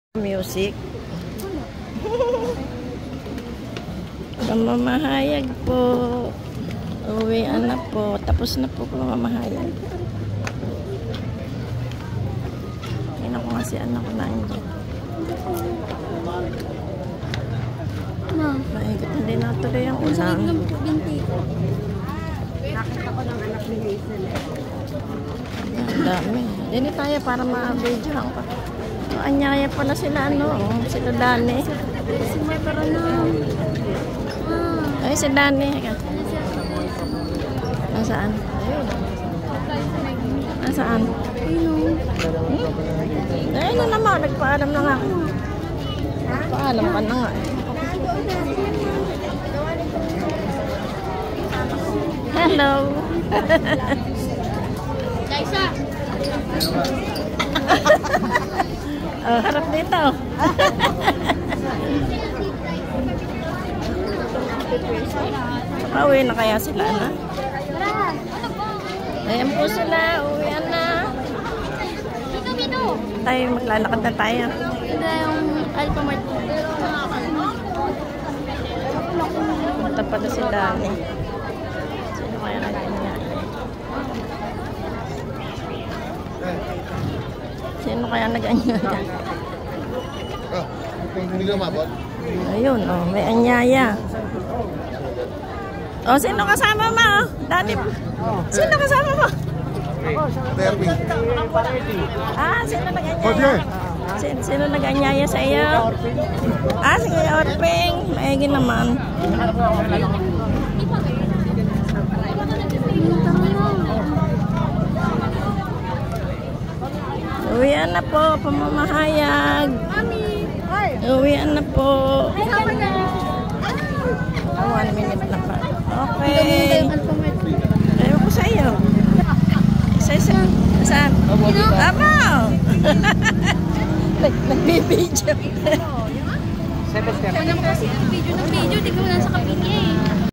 Music. Pamamahayag po. Uwian na po. Tapos na po pamamahayag. Tingnan ko nga si anak ko na andyan. Mahigit hindi natuloy ang ulang. Nakita ko ng anak ni Hazel. Ang dami. Dini tayo para ma-video lang pa. Anyaya pala sila sila Dani. Si Mebra na. Ay, si Dani. Nasaan? Nasaan? Ay, ano naman, nagpaalam na nga. Nagpaalam ka na nga. Hello. Liza. Harap dito. Pauwi na kaya sila na? Ayan po sila. Uwian na. Tayo maglalakad na tayo. Hindi yung Alphamart. Punta pala si Dani. Sino kaya nag-anyaya? Sino kaya nag-anyaya? Hindi na mabot? Ayun, may anyaya. Sino kasama mo? Dani, sino kasama mo? Derby. Sino nag-anyaya? Sino nag-anyaya sa iyo? Si Kuya Orping. Maigi naman. Uwian na po, pamamahayag. Uwian na po. 1 minute na pa. Okay. Ayaw ko sa iyo. Saan? Abaw! Nagbibidyo. Wala mo kasi video ng video. Di ko na sa kapitya eh.